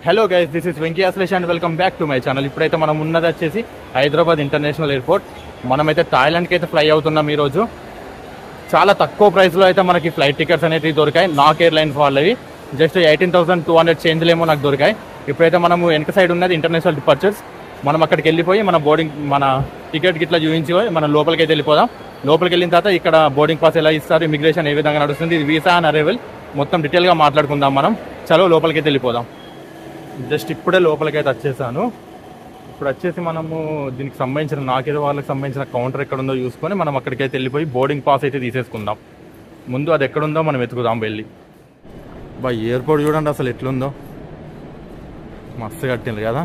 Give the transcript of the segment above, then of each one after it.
Hello guys, this is Venky and welcome back to my channel. ఇప్పుడైతే మనం ఉన్నది వచ్చేసి హైదరాబాద్ ఇంటర్నేషనల్ ఎయిర్పోర్ట్. మనమైతే థాయిలాండ్కి అయితే ఫ్లై అవుతున్నాం ఈరోజు. చాలా తక్కువ ప్రైస్లో అయితే మనకి ఫ్లైట్ టికెట్స్ అనేవి దొరికాయి. నాక్ ఎయిర్లైన్స్ వాళ్ళవి జస్ట్ 18,200 చేంజ్లేమో నాకు దొరికాయి. ఇప్పుడైతే మనము వెనక సైడ్ ఉన్నది ఇంటర్నేషనల్ డిపార్చర్స్. మనం అక్కడికి వెళ్ళిపోయి మన టికెట్ గిట్లా చూపించి మనం లోపలికి అయితే వెళ్ళిపోదాం. లోపలికి వెళ్ళిన తర్వాత ఇక్కడ బోర్డింగ్ పాస్ ఎలా ఇస్తారు, ఇమిగ్రేషన్ ఏ విధంగా నడుస్తుంది, ఇది వీసా అండ్ అరైవల్ మొత్తం డీటెయిల్గా మాట్లాడుకుందాం మనం. చలో లోపలికి అయితే వెళ్ళిపోదాం. జస్ట్ ఇప్పుడే లోపలికైతే వచ్చేసాను. ఇప్పుడు వచ్చేసి మనము దీనికి సంబంధించిన నాకేదో వాళ్ళకి సంబంధించిన కౌంటర్ ఎక్కడ ఉందో చూసుకొని మనం అక్కడికైతే వెళ్ళిపోయి బోర్డింగ్ పాస్ అయితే తీసేసుకుందాం. ముందు అది ఎక్కడుందో మనం వెతుకుదాం వెళ్ళి. ఎయిర్పోర్ట్ చూడండి అసలు ఎట్లుందో, మస్తు కట్టింది కదా.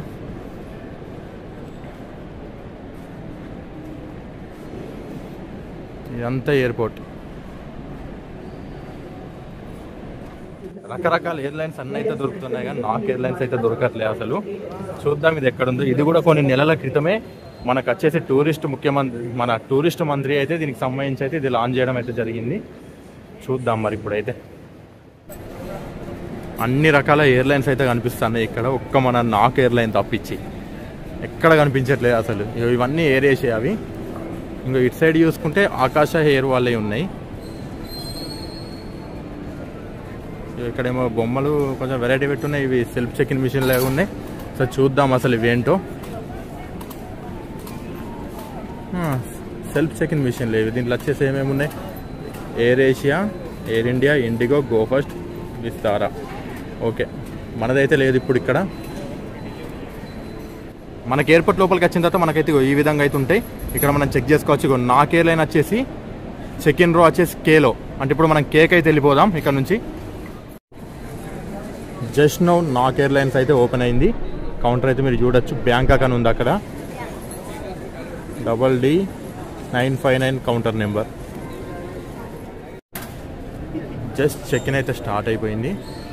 ఇదంతా ఎయిర్పోర్ట్. రకరకాల ఎయిర్లైన్స్ అన్నీ అయితే దొరుకుతున్నాయి కానీ నాక్ ఎయిర్లైన్స్ అయితే దొరకట్లేదు అసలు. చూద్దాం ఇది ఎక్కడుందో. ఇది కూడా కొన్ని నెలల క్రితమే మనకు వచ్చేసి టూరిస్ట్ మంత్రి అయితే దీనికి సంబంధించి అయితే ఇది లాంచ్ చేయడం అయితే జరిగింది. చూద్దాం మరి ఇప్పుడైతే. అన్ని రకాల ఎయిర్లైన్స్ అయితే కనిపిస్తున్నాయి ఇక్కడ. ఒక్క మన నాక్ ఎయిర్లైన్ తప్పించి ఎక్కడ కనిపించట్లేదు అసలు. ఇవన్నీ ఎయిర్ ఏషియా అవి. ఇంకా ఇటు సైడ్ చూసుకుంటే ఆకాశ ఎయిర్ వాళ్ళే ఉన్నాయి. ఇక్కడేమో బొమ్మలు కొంచెం వెరైటీ పెట్టున్నాయి. ఇవి సెల్ఫ్ చెక్ ఇన్ మిషన్ లాగా ఉన్నాయి. సో చూద్దాం అసలు ఇవేంటో. సెల్ఫ్ చెక్ ఇన్ మిషన్ లేవు దీంట్లో. వచ్చేసి ఏమేమి ఉన్నాయి, Air Asia, Air India, IndiGo, Go First, Vistara. Okay, మనదైతే లేదు ఇప్పుడు ఇక్కడ. మనకి ఎయిర్పోర్ట్ లోపలికి వచ్చిన తర్వాత మనకైతే ఈ విధంగా అయితే ఉంటాయి. ఇక్కడ మనం చెక్ చేసుకోవచ్చు. నాక్ ఎయిర్లైన్ వచ్చేసి చెక్ ఇన్ రో వచ్చేసి కేలో, అంటే ఇప్పుడు మనం కేక్ అయితే వెళ్ళిపోదాం ఇక్కడ నుంచి. జస్ట్ నౌ నాక్ ఎయిర్లైన్స్ అయితే ఓపెన్ అయింది. కౌంటర్ అయితే మీరు చూడొచ్చు. బ్యాంకాక్ అని ఉంది అక్కడ, DD959 counter number. Just check in అయితే స్టార్ట్ అయిపోయింది.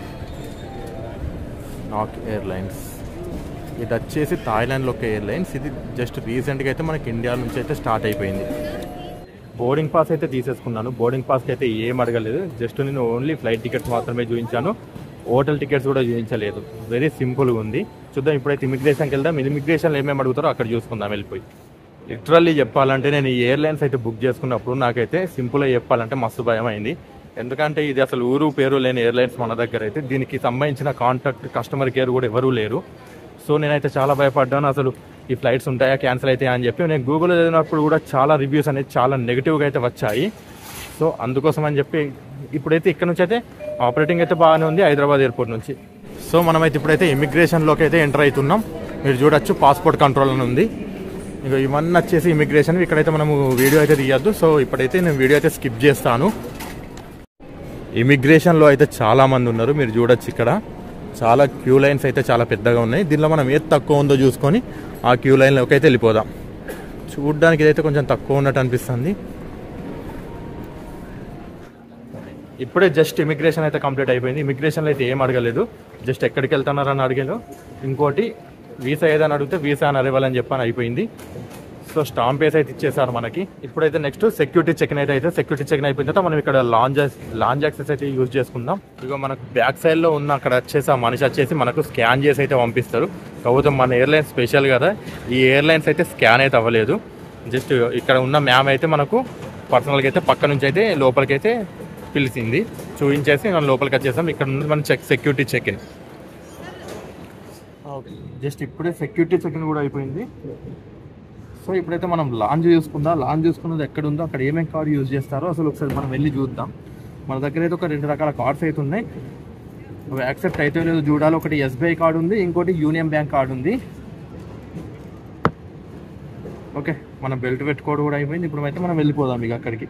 నాక్ ఎయిర్లైన్స్ ఇది వచ్చేసి థాయిలాండ్లో ఒక ఎయిర్లైన్స్. ఇది జస్ట్ రీసెంట్గా అయితే మనకి ఇండియా నుంచి అయితే స్టార్ట్ అయిపోయింది. బోర్డింగ్ పాస్ అయితే తీసేసుకున్నాను. బోర్డింగ్ పాస్కి అయితే ఏం అడగలేదు. జస్ట్ నేను ఓన్లీ ఫ్లైట్ టికెట్స్ మాత్రమే చూపించాను. హోటల్ టికెట్స్ కూడా చూపించలేదు. వెరీ సింపుల్గా ఉంది. చూద్దాం ఇప్పుడైతే ఇమిగ్రేషన్కి వెళ్దాం. ఇమిగ్రేషన్లో ఏమేమి అడుగుతారో అక్కడ చూసుకుందాం వెళ్ళిపోయి. లిటరల్లీ చెప్పాలంటే నేను ఈ ఎయిర్లైన్స్ అయితే బుక్ చేసుకున్నప్పుడు నాకైతే సింపుల్గా చెప్పాలంటే మస్తు భయం అయింది. ఎందుకంటే ఇది అసలు ఊరు పేరు లేని ఎయిర్లైన్స్ మన దగ్గర అయితే. దీనికి సంబంధించిన కాంటాక్ట్ కస్టమర్ కేర్ కూడా ఎవరూ లేరు. సో నేనైతే చాలా భయపడ్డాను. అసలు ఈ ఫ్లైట్స్ ఉంటాయా, క్యాన్సిల్ అవుతాయా అని చెప్పి. నేను గూగుల్లో చదివినప్పుడు కూడా చాలా రివ్యూస్ అనేది చాలా నెగిటివ్గా అయితే వచ్చాయి. సో అందుకోసం అని చెప్పి ఇప్పుడైతే ఇక్కడ నుంచి అయితే ఆపరేటింగ్ అయితే బాగానే ఉంది హైదరాబాద్ ఎయిర్పోర్ట్ నుంచి. సో మనమైతే ఇప్పుడైతే ఇమిగ్రేషన్లోకి అయితే ఎంటర్ అవుతున్నాం. మీరు చూడొచ్చు పాస్పోర్ట్ కంట్రోల్ అని ఉంది. ఇక ఇవన్నీ వచ్చేసి ఇమిగ్రేషన్. ఇక్కడైతే మనము వీడియో అయితే తీయద్దు. సో ఇప్పుడైతే నేను వీడియో అయితే స్కిప్ చేస్తాను. ఇమిగ్రేషన్లో అయితే చాలామంది ఉన్నారు. మీరు చూడొచ్చు ఇక్కడ చాలా క్యూ లైన్స్ అయితే చాలా పెద్దగా ఉన్నాయి. దీనిలో మనం ఏది తక్కువ ఉందో చూసుకొని ఆ క్యూ లైన్లోకి అయితే వెళ్ళిపోదాం. చూడడానికి ఇదైతే కొంచెం తక్కువ ఉన్నట్టు అనిపిస్తుంది. ఇప్పుడే జస్ట్ ఇమిగ్రేషన్ అయితే కంప్లీట్ అయిపోయింది. ఇమిగ్రేషన్లో అయితే ఏం అడగలేదు. జస్ట్ ఎక్కడికి వెళ్తున్నారని అడిగాను. ఇంకోటి వీసా ఏదని అడిగితే వీసా అని అరైవల్ అని చెప్పని అయిపోయింది. సో స్టాంప్ వేసి అయితే ఇచ్చేసారు మనకి. ఇప్పుడైతే నెక్స్ట్ సెక్యూరిటీ చెక్ ఇన్ అయితే సెక్యూరిటీ చెక్ ఇన్ అయిపోయిన తర్వాత మనం ఇక్కడ లాంజ్ యాక్సెస్ అయితే యూజ్ చేసుకుందాం. ఇక మనకు బ్యాక్ సైడ్లో ఉన్న అక్కడ వచ్చేసి ఆ మనిషి వచ్చేసి మనకు స్కాన్ చేసి అయితే పంపిస్తారు. కాకపోతే మన ఎయిర్లైన్స్ స్పెషల్ కదా, ఈ ఎయిర్లైన్స్ అయితే స్కాన్ అయితే అవ్వలేదు. జస్ట్ ఇక్కడ ఉన్న మ్యామ్ అయితే మనకు పర్సనల్గా అయితే పక్క నుంచి అయితే లోపలికి అయితే పిలిచింది, చూపించేసి మనం లోపలికి వచ్చేసాం. ఇక్కడ ఉంది మన సెక్యూరిటీ చెక్ ఇన్. జస్ట్ ఇప్పుడే సెక్యూరిటీ చెక్ ఇన్ కూడా అయిపోయింది. సో ఇప్పుడైతే మనం లాంజ్ చూసుకుందాం. లాంజ్ చూసుకున్నది ఎక్కడ ఉందో అక్కడ ఏమేమి కార్డు యూజ్ చేస్తారో అసలు ఒకసారి మనం వెళ్ళి చూద్దాం. మన దగ్గర అయితే ఒక 2 రకాల కార్డ్స్ అయితే ఉన్నాయి. అవి యాక్సెప్ట్ అయితే లేదు చూడాలి. ఒకటి SBI కార్డు ఉంది, ఇంకోటి యూనియన్ బ్యాంక్ కార్డు ఉంది. ఓకే, మనం బెల్ట్ పెట్టుకోవడం కూడా అయిపోయింది. ఇప్పుడు అయితే మనం వెళ్ళిపోదాం ఇక అక్కడికి.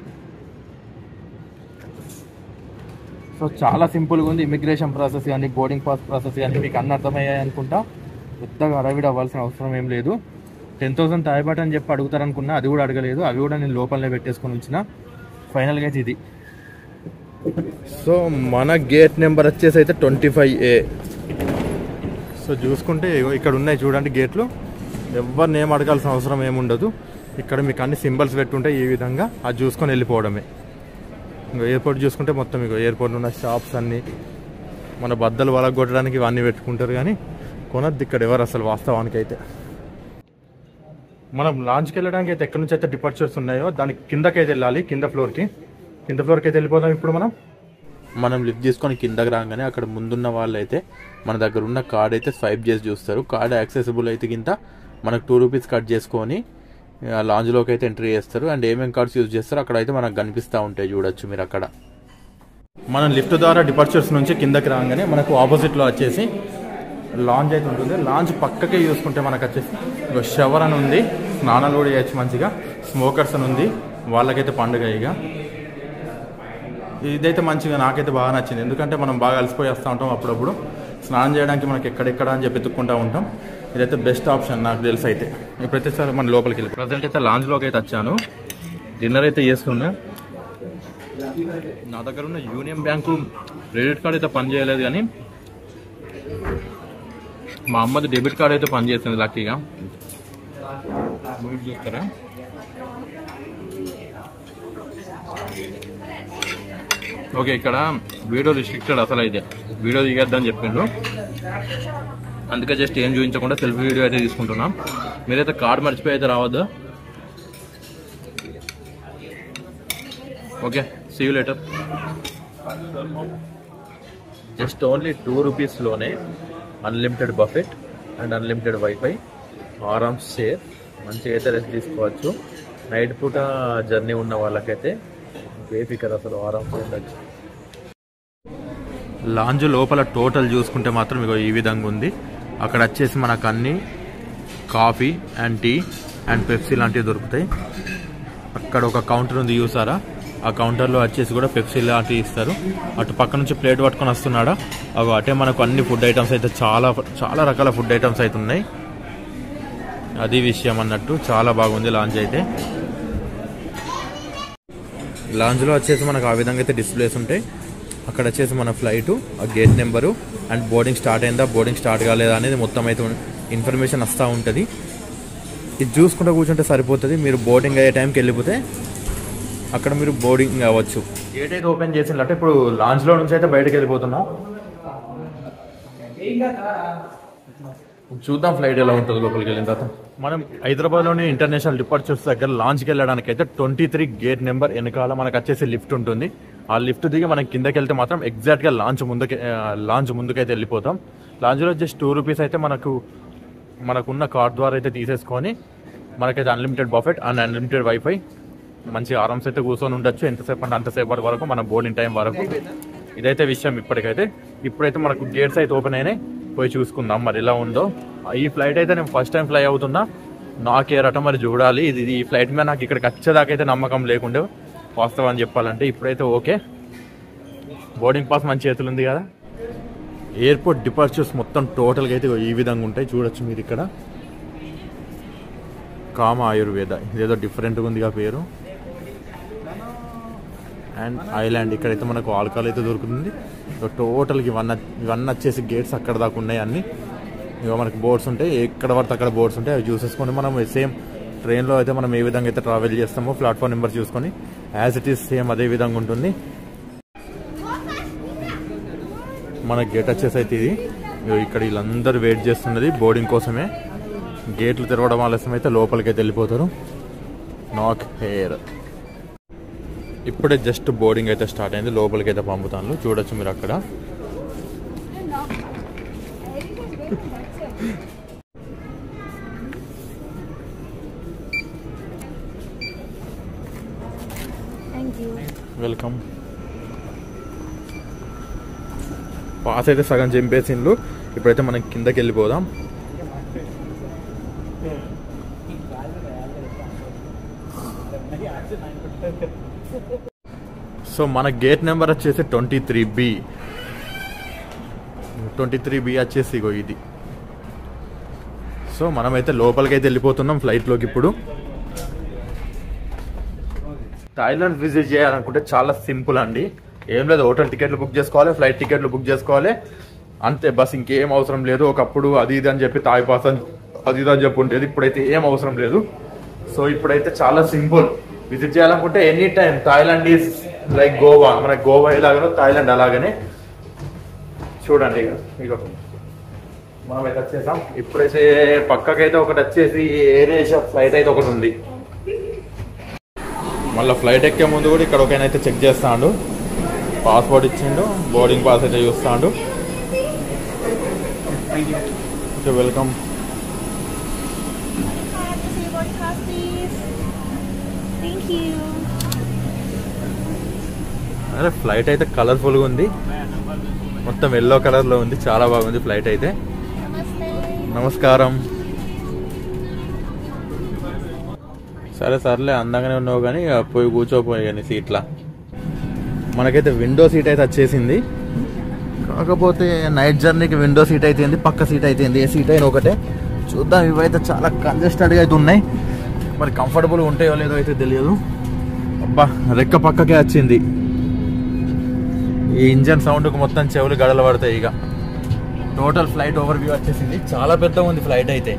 సో చాలా సింపుల్గా ఉంది ఇమిగ్రేషన్ ప్రాసెస్ కానీ బోర్డింగ్ పాస్ ప్రాసెస్ కానీ మీకు అన్నీ అర్థమయ్యాయి అనుకుంటా. పెద్దగా అడవిడ అవ్వాల్సిన అవసరం ఏం లేదు. 10,000 థాయ్ అని చెప్పి అడుగుతారు అనుకున్నా, అది కూడా అడగలేదు. అవి కూడా నేను లోపలనే పెట్టేసుకొని ఉంచిన. ఫైనల్గా అయితే ఇది. సో మన గేట్ నెంబర్ వచ్చేసి అయితే 25A. సో చూసుకుంటే ఇక్కడ ఉన్నాయి చూడండి గేట్లు. ఎవరిని ఏం అడగాల్సిన అవసరం ఏముండదు. ఇక్కడ మీకు అన్ని సింబల్స్ పెట్టుంటే ఈ విధంగా అది చూసుకొని వెళ్ళిపోవడమే. ఇంకా ఎయిర్పోర్ట్ చూసుకుంటే మొత్తం ఇక ఎయిర్పోర్ట్ ఉన్న షాప్స్ అన్నీ మన బద్దలు వలగొట్టడానికి ఇవన్నీ పెట్టుకుంటారు. కానీ కొనద్దు ఇక్కడ ఎవరు అసలు వాస్తవానికి అయితే. మనం లాంచ్కి వెళ్ళడానికి అయితే ఎక్కడి నుంచి అయితే డిపార్చర్స్ ఉన్నాయో దానికి కిందకైతే వెళ్ళాలి, కింద ఫ్లోర్కి అయితే వెళ్ళిపోదాం. ఇప్పుడు మనం లిఫ్ట్ చేసుకొని కిందకి రాగానే అక్కడ ముందున్న వాళ్ళు అయితే మన దగ్గర ఉన్న కార్డ్ అయితే స్వైప్ చేసి చూస్తారు. కార్డ్ యాక్సెసిబుల్ అయితే కింద మనకు 2 రూపీస్ కట్ చేసుకొని లాంజ్లోకి అయితే ఎంట్రీ చేస్తారు. అండ్ ఏమేమి కార్డ్స్ యూజ్ చేస్తారో అక్కడ అయితే మనకు కనిపిస్తూ ఉంటాయి, చూడొచ్చు మీరు అక్కడ. మనం లిఫ్ట్ ద్వారా డిపార్చర్స్ నుంచి కిందకి రాగానే మనకు ఆపోజిట్లో వచ్చేసి లాంజ్ అయితే ఉంటుంది. లాంజ్ పక్కకే చూసుకుంటే మనకు వచ్చేసి షవర్ అని ఉంది, స్నానాలు కూడా చేయొచ్చు మంచిగా. స్మోకర్స్ అని ఉంది, వాళ్ళకైతే పండుగ. ఇక ఇదైతే మంచిగా నాకైతే బాగా నచ్చింది, ఎందుకంటే మనం బాగా అలసిపోయి వస్తూ ఉంటాం, అప్పుడప్పుడు స్నానం చేయడానికి మనకి ఎక్కడెక్కడ అని చెప్పి ఎత్తుక్కుంటూ ఉంటాం. ఇదైతే బెస్ట్ ఆప్షన్ నాకు తెలిసి అయితే. ఇప్పుడైతే సార్ మన లోపలికి వెళ్ళి ప్రజెంట్ అయితే లాంజ్లోకి అయితే వచ్చాను. డిన్నర్ అయితే చేస్తున్నా. నా దగ్గర ఉన్న యూనియన్ బ్యాంకు క్రెడిట్ కార్డ్ అయితే పనిచేయలేదు, కానీ మా అమ్మది డెబిట్ కార్డ్ అయితే పనిచేస్తుంది లక్కీగా. చూస్తారా, ఓకే. ఇక్కడ వీడియో రిస్ట్రిక్టెడ్ అసలు అయితే, వీడియో దిగద్దని చెప్పిండ్రు, అందుకే జస్ట్ ఏం చూపించకుండా సెల్ఫీ వీడియో అయితే తీసుకుంటున్నాం. మీరైతే కార్డ్ మర్చిపోయి అయితే రావద్దు. Okay, see you later. Just only 2 రూపీస్లోనే unlimited buffet and unlimited wifi, ఆరామ్స్ షేర్, మంచిగా అయితే రెస్ట్ తీసుకోవచ్చు. నైట్ పూట జర్నీ ఉన్న వాళ్ళకైతే బేఫికర్ అసలు ఆరామ్స్ ఉండొచ్చు. లాంజ్ లోపల టోటల్ చూసుకుంటే మాత్రం ఇగో ఈ విధంగా ఉంది. అక్కడ వచ్చేసి మనకు అన్ని coffee and tea and Pepsi లాంటివి దొరుకుతాయి. అక్కడ ఒక కౌంటర్ ఉంది చూసారా, ఆ కౌంటర్లో వచ్చేసి కూడా పెప్సీ లాంటివి ఇస్తారు. అటు పక్క నుంచి ప్లేట్ పట్టుకొని వస్తున్నాడా, అవి అటే మనకు అన్ని ఫుడ్ ఐటమ్స్ అయితే చాలా రకాల ఫుడ్ ఐటమ్స్ అయితే ఉన్నాయి. అది విషయం అన్నట్టు చాలా బాగుంది లాంజ్ అయితే. లాంజ్లో వచ్చేసి మనకు ఆ విధంగా అయితే డిస్ప్లేస్ ఉంటాయి. అక్కడ వచ్చేసి మన ఫ్లైటు, ఆ gate number and boarding start అయిందా, బోర్డింగ్ స్టార్ట్ కాలేదా అనేది మొత్తం అయితే ఇన్ఫర్మేషన్ వస్తూ ఉంటుంది. ఇది చూసుకుంటూ కూర్చుంటే సరిపోతుంది. మీరు బోర్డింగ్ అయ్యే టైంకి వెళ్ళిపోతే అక్కడ మీరు బోర్డింగ్ అవ్వచ్చు. గేట్ అయితే ఓపెన్ చేసినట్టు ఇప్పుడు లాంజ్లో నుంచి అయితే బయటకు వెళ్ళిపోతున్నాం. చూద్దాం ఫ్లైట్ ఎలా ఉంటుంది లోపలికి వెళ్ళిన తర్వాత. మనం హైదరాబాద్లోని ఇంటర్నేషనల్ డిపార్చర్స్ దగ్గర లాంచ్కి వెళ్ళడానికి అయితే 23 గేట్ నెంబర్ వెనకాల మనకు వచ్చేసి లిఫ్ట్ ఉంటుంది. ఆ లిఫ్ట్ దిగి మనం కిందకి వెళ్తే మాత్రం ఎగ్జాక్ట్గా లాంచ్ ముందుకైతే వెళ్ళిపోతాం. లాంచ్లో జస్ట్ 2 రూపీస్ అయితే మనకున్న కార్డ్ ద్వారా అయితే తీసేసుకొని మనకైతే unlimited buffet and unlimited wifi, మంచి ఆరామ్స్ అయితే కూర్చొని ఉండొచ్చు ఎంతసేపు అంటే అంతసేపటి వరకు, మన బోర్డింగ్ టైం వరకు. ఇదైతే విషయం. ఇప్పుడైతే మనకు గేట్స్ అయితే ఓపెన్ అయినాయి, పోయి చూసుకుందాం మరి ఎలా ఉందో. ఈ ఫ్లైట్ అయితే నేను ఫస్ట్ టైం ఫ్లై అవుతున్నా, నాకేరట మరి చూడాలి. ఈ ఫ్లైట్ మీద నాకు ఇక్కడికి వచ్చేదాకా అయితే నమ్మకం లేకుండే వాస్తవం చెప్పాలంటే. ఇప్పుడైతే ఓకే, బోర్డింగ్ పాస్ మంచి చేతులు ఉంది కదా. ఎయిర్పోర్ట్ డిపార్చర్స్ మొత్తం టోటల్గా అయితే ఈ విధంగా ఉంటాయి, చూడొచ్చు మీరు ఇక్కడ. కామ ఆయుర్వేద, ఇదేదో డిఫరెంట్గా ఉందిగా పేరు. అండ్ ఐలాండ్, ఇక్కడైతే మనకు ఆల్కహాల్ అయితే దొరుకుతుంది. టోటల్కి ఇవన్నీ వచ్చేసి గేట్స్ అక్కడ దాకా ఉన్నాయి అన్నీ. ఇక మనకి బోర్డ్స్ ఉంటాయి, ఎక్కడ పడితే అక్కడ బోర్డ్స్ ఉంటాయి, అవి చూసేసుకొని మనం సేమ్ ట్రైన్లో అయితే మనం ఏ విధంగా అయితే ట్రావెల్ చేస్తామో ప్లాట్ఫామ్ నెంబర్ చూసుకొని యాజ్ ఇట్ ఈస్ సేమ్ అదే విధంగా ఉంటుంది. మన గేట్ వచ్చేసి అయితే ఇది. ఇక్కడ వీళ్ళందరూ వెయిట్ చేస్తున్నది బోర్డింగ్ కోసమే. గేట్లు తెరవడం ఆలస్యం అయితే లోపలికైతే వెళ్ళిపోతారు. నాక్ హెయిర్. ఇప్పుడే జస్ట్ బోర్డింగ్ అయితే స్టార్ట్ అయింది, లోపలికి అయితే పంపుతాను, చూడొచ్చు మీరు అక్కడ. వెల్కమ్. పాస్ అయితే సగం చింపేసిండ్లు. ఇప్పుడైతే మనం కిందకి వెళ్ళిపోదాం. సో మన గేట్ నెంబర్ వచ్చేసి 23B. 23B వచ్చేసి ఇగో ఇది. సో మనమైతే లోపలికి అయితే వెళ్ళిపోతున్నాం ఫ్లైట్లోకి. ఇప్పుడు థాయిలాండ్ విజిట్ చేయాలనుకుంటే చాలా సింపుల్ అండి, ఏం లేదు. హోటల్ టికెట్లు బుక్ చేసుకోవాలి, ఫ్లైట్ టికెట్లు బుక్ చేసుకోవాలి, అంతే. బస్ ఇంకేం అవసరం లేదు. ఒకప్పుడు అది ఇది అని చెప్పి తాయి పాస్ అది ఇది అని చెప్పి ఉండేది, ఇప్పుడైతే ఏం అవసరం లేదు. సో ఇప్పుడైతే చాలా సింపుల్. విజిట్ చేయాలనుకుంటే any time Thailand is like Goa. మనకి గోవా ఎలాగనో థాయిలాండ్ అలాగనే. చూడండి ఇక మనం అయితే వచ్చేసాం. ఇప్పుడైతే పక్కకైతే ఒకటి వచ్చేసి ఎయిర్ ఏషియా ఫ్లైట్ అయితే ఒకటి ఉంది. మళ్ళీ ఫ్లైట్ ఎక్కే ముందు కూడా ఇక్కడ ఒకైనా అయితే చెక్ చేస్తాడు. పాస్పోర్ట్ ఇచ్చిండు, బోర్డింగ్ పాస్ అయితే చూస్తాడు. Okay, welcome. అరే ఫ్లైట్ అయితే కలర్ఫుల్గా ఉంది, మొత్తం ఎల్లో కలర్లో ఉంది, చాలా బాగుంది ఫ్లైట్ అయితే. నమస్కారం. సర్లే అందంగానే ఉన్నావు కానీ పోయి కూర్చోపోయి కానీ సీట్లా. మనకైతే విండో సీట్ అయితే వచ్చేసింది, కాకపోతే నైట్ జర్నీకి విండో సీట్ అయితే పక్క సీట్ అయితే ఏ సీట్ అయినా ఒకటే. చూద్దాం, ఇవైతే చాలా కంజెస్టెడ్గా అయితే ఉన్నాయి, మరి కంఫర్టబుల్గా ఉంటాయో లేదో అయితే తెలియదు. అబ్బా రెక్క పక్కకే వచ్చింది, ఈ ఇంజన్ సౌండ్కి మొత్తం చెవులు గడలు పడతాయి. ఇక టోటల్ ఫ్లైట్ ఓవర్ వ్యూ వచ్చేసింది, చాలా పెద్దగా ఉంది ఫ్లైట్ అయితే.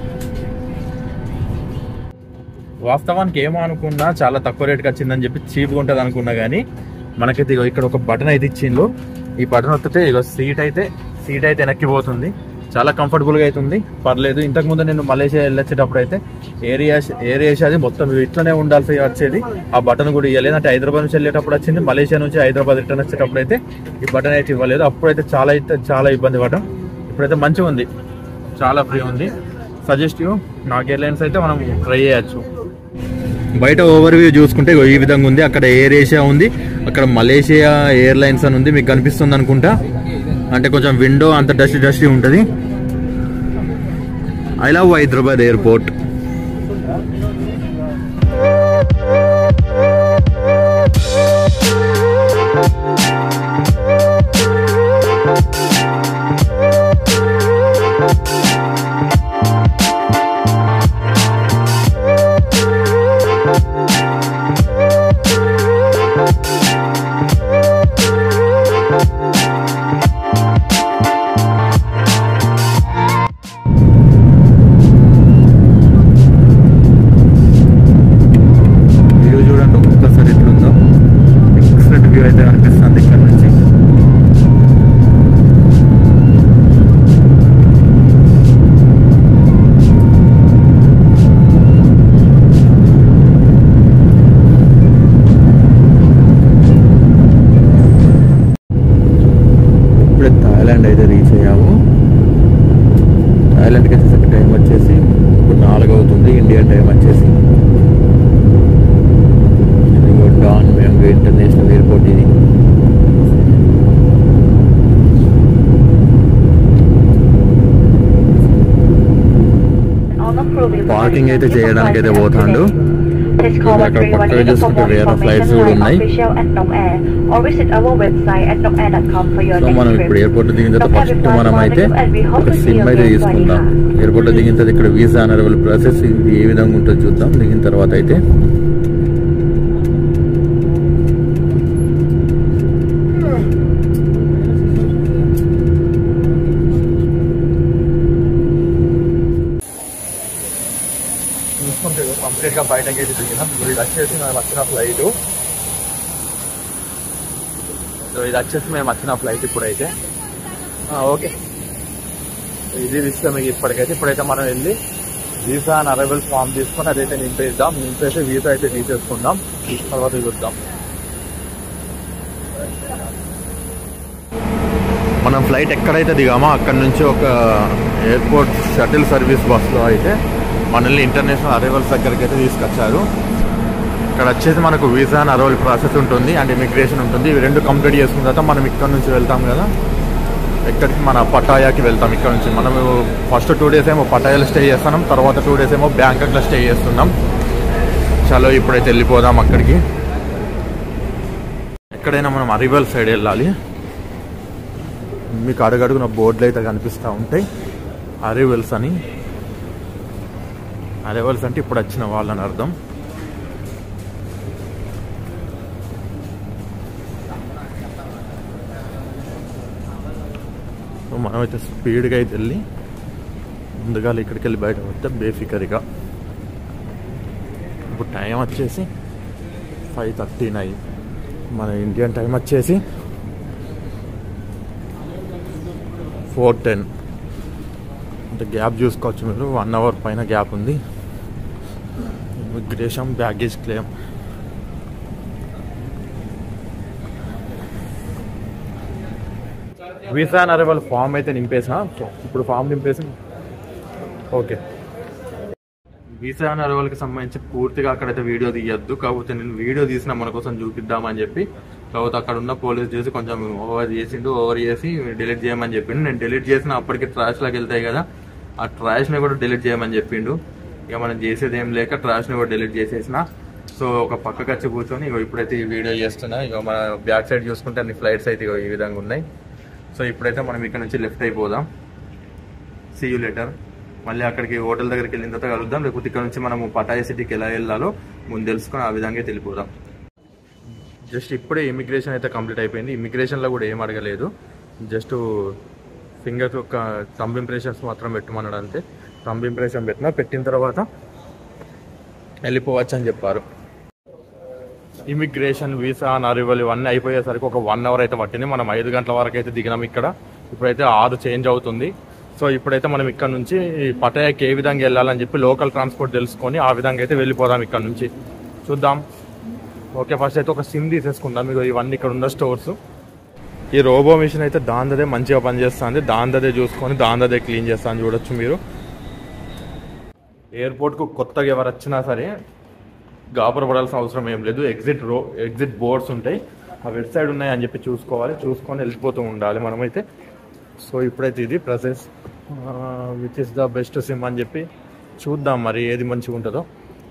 వాస్తవానికి ఏమో అనుకున్నా చాలా తక్కువ రేట్కి వచ్చిందని చెప్పి చీప్గా ఉంటుంది అనుకున్నా, కానీ మనకైతే ఇక్కడ ఒక బటన్ అయితే ఇచ్చిండు. ఈ బటన్ వస్తే ఇక సీట్ అయితే వెనక్కి పోతుంది, చాలా కంఫర్టబుల్గా అవుతుంది, పర్లేదు. ఇంతకుముందు నేను మలేషియా వెళ్ళొచ్చేటప్పుడు అయితే ఎయిర్ ఏషియాది మొత్తం ఇట్లనే ఉండాల్సి వచ్చేది, ఆ బటన్ కూడా ఇవ్వలేదు. అంటే హైదరాబాద్ నుంచి వెళ్ళేటప్పుడు వచ్చింది, మలేషియా నుంచి హైదరాబాద్ రిటర్న్ వచ్చేటప్పుడు అయితే ఈ బటన్ అయితే ఇవ్వలేదు. అప్పుడైతే చాలా ఇబ్బంది పడ్డాం. ఇప్పుడైతే మంచిగా ఉంది, చాలా ఫ్రీ ఉంది. సజెస్టివ్ నాకు ఎయిర్లైన్స్ అయితే మనం ట్రై చేయొచ్చు. బయట ఓవర్ వ్యూ చూసుకుంటే ఈ విధంగా ఉంది. అక్కడ ఎయిర్ ఏషియా ఉంది, అక్కడ మలేషియా ఎయిర్లైన్స్ అని ఉంది, మీకు కనిపిస్తుంది అనుకుంటా. అంటే కొంచెం విండో అంత డస్టీ ఉంటుంది. I love Hyderabad airport. Thailand అయితే రీచ్ అయ్యాము. థాయిలాండ్కి వచ్చేసరికి టైం వచ్చేసి ఇప్పుడు 4 అవుతుంది, ఇండియన్ టైం వచ్చేసి. డాన్ మేము ఇంటర్నేషనల్ ఎయిర్పోర్ట్ ఇది. పార్కింగ్ అయితే చేయడానికి అయితే పోతాడు. అక్కడ పక్కన చూసుకుంటే వేరే ఫ్లైట్స్ కూడా ఉన్నాయి. సో మనం ఇప్పుడు ఎయిర్పోర్ట్ దిగిన తర్వాత ఫస్ట్ మనం అయితే ఒక సిమ్ అయితే తీసుకుందాం. ఎయిర్పోర్ట్ లో దిగిన తర్వాత ఇక్కడ వీసా అనరైవల్ ప్రాసెస్ ఇది ఏ విధంగా ఉంటుందో చూద్దాం. దిగిన తర్వాత అయితే చూసుకుంటే కంప్లీట్ గా బయటకి అయితే దిగినాం. ఇది వచ్చేసి మేము వచ్చిన ఫ్లైట్. ఇప్పుడైతే ఓకే, ఇది విషయం ఇప్పటికైతే. ఇప్పుడైతే మనం వెళ్ళి వీసా అండ్ అరైవల్ ఫామ్ తీసుకొని అదైతే నింపేసి వీసా అయితే తీసేసుకుందాం, తర్వాత చూద్దాం. మనం ఫ్లైట్ ఎక్కడైతే దిగామో అక్కడ నుంచి ఒక ఎయిర్పోర్ట్ షటిల్ సర్వీస్ బస్సులో అయితే మనల్ని ఇంటర్నేషనల్ అరైవల్స్ దగ్గరికి అయితే తీసుకొచ్చారు. ఇక్కడ వచ్చేసి మనకు వీసా అండ్ అరైవల్ ప్రాసెస్ ఉంటుంది అండ్ ఇమిగ్రేషన్ ఉంటుంది. ఇవి రెండు కంప్లీట్ చేసుకున్న తర్వాత మనం ఇక్కడ నుంచి వెళ్తాం కదా, ఎక్కడికి మన పటాయాకి వెళ్తాం. ఇక్కడ నుంచి మనం ఫస్ట్ 2 days ఏమో పటాయాలో స్టే చేస్తున్నాం, తర్వాత 2 days ఏమో బ్యాంకాక్లో స్టే చేస్తున్నాం. చలో ఇప్పుడైతే వెళ్ళిపోదాం అక్కడికి. ఎక్కడైనా మనం అరైవల్ సైడ్ వెళ్ళాలి. మీకు అడుగడుగున బోర్డులు అయితే కనిపిస్తూ ఉంటాయి, అరైవల్స్ అని. అరైవల్స్ అంటే ఇప్పుడు వచ్చిన వాళ్ళని అర్థం. మనమైతే స్పీడ్గా అయితే వెళ్ళి ముందుగా ఇక్కడికి వెళ్ళి బయట వస్తే బేఫికర్గా. ఇప్పుడు టైం వచ్చేసి 5:39, మన ఇండియన్ టైం వచ్చేసి 4:10. అంటే గ్యాప్ చూసుకోవచ్చు మీరు, 1 అవర్ పైన గ్యాప్ ఉంది. Immigration baggage claim. Visa and arrival form అయితే నింపేసా. ఇప్పుడు ఫామ్ నింపేసి ఓకే. వీసా అండ్ అరైవల్కి సంబంధించి పూర్తిగా అక్కడైతే వీడియో తీయద్దు, కాకపోతే నేను వీడియో తీసిన మన కోసం చూపిద్దామని చెప్పి, కాకపోతే అక్కడ ఉన్న పోలీస్ చేసి కొంచెం ఓవర్ చేసి డిలీట్ చేయమని చెప్పిండు. నేను డిలీట్ చేసిన అప్పటికి ట్రాష్లోకి వెళ్తాయి కదా, ఆ ట్రాష్ని కూడా డిలీట్ చేయమని చెప్పిండు. ఇక మనం చేసేది ఏం లేక ట్రాష్ని కూడా డిలీట్ చేసేసిన. సో ఒక పక్కకు వచ్చి కూర్చొని ఇప్పుడైతే ఈ వీడియో చేస్తున్నా. ఇక మన బ్యాక్ సైడ్ చూసుకుంటే అన్ని ఫ్లైట్స్ అయితే ఈ విధంగా ఉన్నాయి. సో ఇప్పుడైతే మనం ఇక్కడ నుంచి లెఫ్ట్ అయిపోదాం. See you later. మళ్ళీ అక్కడికి హోటల్ దగ్గరికి వెళ్ళిన తర్వాత కలుద్దాం. లేకపోతే ఇక్కడ నుంచి మనము పటాయా సిటీకి ఎలా వెళ్ళాలో ముందు తెలుసుకొని ఆ విధంగా వెళ్ళిపోదాం. జస్ట్ ఇప్పుడే ఇమిగ్రేషన్ అయితే కంప్లీట్ అయిపోయింది. ఇమిగ్రేషన్లో కూడా ఏం అడగలేదు, జస్ట్ ఫింగర్ ఒక థంబ్ ఇంప్రెషన్స్ మాత్రం పెట్టమన్నాడు అంతే. థంబ్ ఇంప్రెషన్ పెట్టిన తర్వాత వెళ్ళిపోవచ్చు అని చెప్పారు. ఇమిగ్రేషన్, వీసా అండ్ అరైవల్ ఇవన్నీ అయిపోయేసరికి ఒక 1 అవర్ అయితే పట్టింది. మనం 5 గంటల వరకు అయితే దిగినాం ఇక్కడ. ఇప్పుడైతే 6 చేంజ్ అవుతుంది. సో ఇప్పుడైతే మనం ఇక్కడ నుంచి పటాయాకి ఏ విధంగా వెళ్ళాలని చెప్పి లోకల్ ట్రాన్స్పోర్ట్ తెలుసుకొని ఆ విధంగా అయితే వెళ్ళిపోదాం ఇక్కడ నుంచి. చూద్దాం. ఓకే, ఫస్ట్ అయితే ఒక సిమ్ తీసేసుకుందాం. మీకు ఇవన్నీ ఇక్కడ ఉన్న స్టోర్స్. ఈ రోబో మిషన్ అయితే దాందే మంచిగా పనిచేస్తుంది. దాందే చూసుకొని దాందే క్లీన్ చేస్తాను చూడొచ్చు మీరు. ఎయిర్పోర్ట్కు కొత్తగా ఎవరు వచ్చినా సరే గాబరపడాల్సిన అవసరం ఏం లేదు. ఎగ్జిట్ బోర్డ్స్ ఉంటాయి, ఆ వెబ్ సైడ్ ఉన్నాయి అని చెప్పి చూసుకొని వెళ్ళిపోతూ ఉండాలి మనమైతే. సో ఇప్పుడైతే ఇది process which is the best SIM అని చెప్పి చూద్దాం మరి ఏది మంచిగా ఉంటుందో.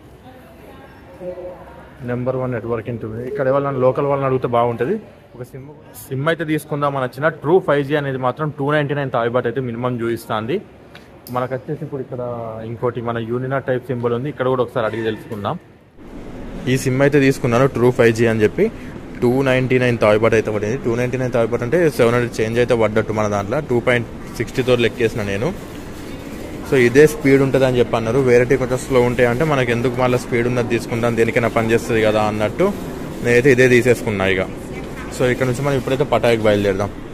నెంబర్ 1 నెట్వర్క్ ఉంటుంది. ఇక్కడ వాళ్ళని లోకల్ వాళ్ళని అడిగితే బాగుంటుంది. ఒక సిమ్ అయితే తీసుకుందాం అని వచ్చిన ట్రూ 5G అనేది మాత్రం 299 థాయ్ బాట్ అయితే మినిమం చూపిస్తుంది. మనకు వచ్చేసి ఇప్పుడు ఇక్కడ ఇంకోటి మన యూనినా టైప్ సింబల్ ఉంది, ఇక్కడ కూడా ఒకసారి అడిగి తెలుసుకుందాం. ఈ సిమ్ అయితే తీసుకున్నాను ట్రూ 5G అని చెప్పి 299 థాయ్ బాట్ అయితే పడింది. 299 థాయ్ బాట్ అంటే 700 చేంజ్ అయితే పడ్డట్టు మన దాంట్లో. 2.60తో లెక్కేసిన నేను. సో ఇదే స్పీడ్ ఉంటుంది అని చెప్పి అన్నారు. వేరే కొంచెం స్లో ఉంటాయి అంటే మనకి ఎందుకు మళ్ళీ స్పీడ్ ఉన్నది తీసుకుంటాం, దేనికైనా పనిచేస్తుంది కదా అన్నట్టు నేనైతే ఇదే తీసేసుకున్నా ఇక. సో ఇక్కడ నుంచి మనం ఇప్పుడైతే పటాయాకి బయలుదేరదాం.